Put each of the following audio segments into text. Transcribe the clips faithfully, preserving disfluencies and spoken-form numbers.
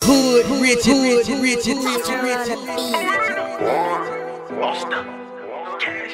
Hood rich, hood rich, rich, rich. Monster, cash.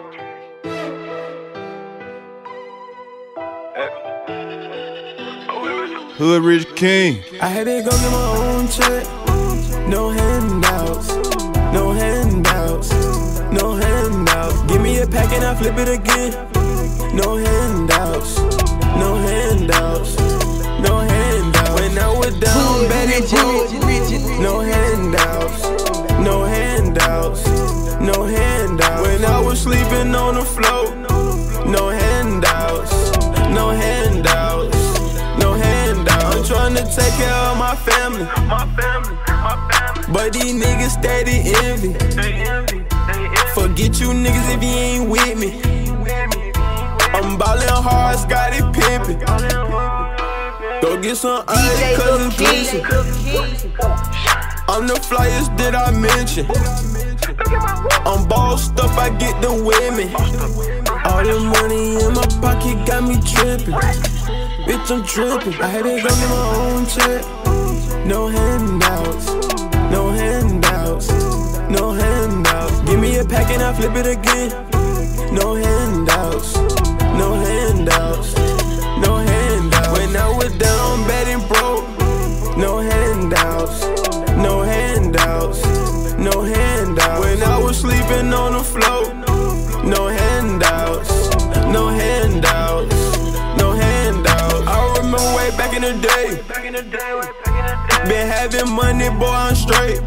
Hood Rich King. I had to go get my own check. No handouts, no handouts, no handouts. Give me a pack and I flip it again. No handouts, no handouts, no handouts. When I was down bad and broke, no handouts, no handouts, no handouts. When I was sleeping on the floor, no handouts, no handouts, no handouts. I'm trying to take care of my family, my family, my family. But these niggas steady envy. Forget you niggas if you ain't with me. I'm ballin' hard, Scottie Pippen. Go get some ice, cause it's glisten. I'm the flyest that I mention. I'm bossed up, I get the women. All the money in my pocket got me trippin'. Bitch, I'm trippin'. I had to go get my own check. No handouts, no handouts, no handouts. Give me a pack and I flip it again. No handouts, no handouts, no handouts. When I was down bad and broke, no handouts, no handouts, no handouts. When I was sleeping on the floor, no handouts, no handouts, no handouts. I remember way back in the day, been having money, boy, I'm straight.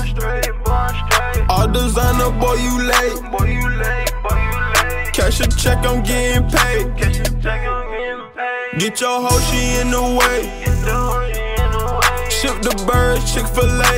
All designer, boy, you late. Cash a check, I'm getting paid. Get your hoe, she in the way. Ship the birds, Chick-fil-A.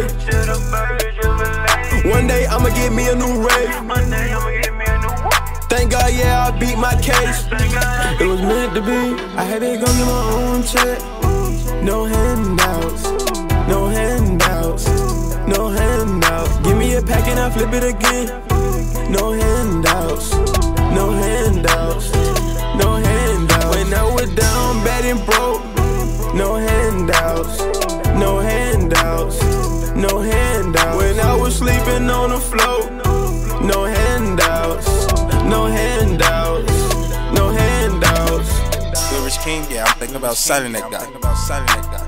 One day I'ma get me a new rave. Thank God, yeah, I beat my case. It was meant to be. I had to go get my own check. No handouts, no handouts, no handouts. Give me a pack and I flip it again. No handouts, no handouts, no handouts. When I was down bad and broke, no handouts, no handouts, no handouts. When I was sleeping on the floor, no handouts, no handouts, no handouts. Hood Rich King, yeah, I'm thinking about selling that guy.